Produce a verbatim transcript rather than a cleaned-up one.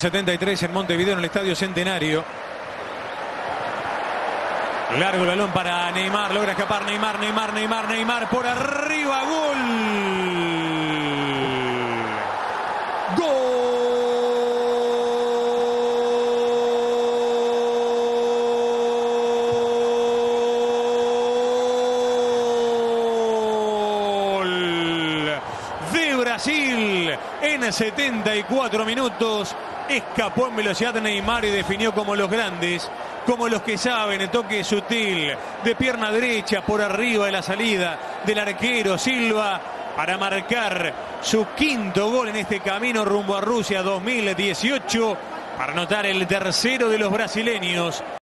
setenta y tres en Montevideo, en el Estadio Centenario. Largo el balón para Neymar, logra escapar Neymar, Neymar, Neymar, Neymar, por arriba, gol. Gol de Brasil en setenta y cuatro minutos. Escapó en velocidad Neymar y definió como los grandes, como los que saben, el toque sutil de pierna derecha por arriba de la salida del arquero Silva para marcar su quinto gol en este camino rumbo a Rusia dos mil dieciocho, para anotar el tercero de los brasileños.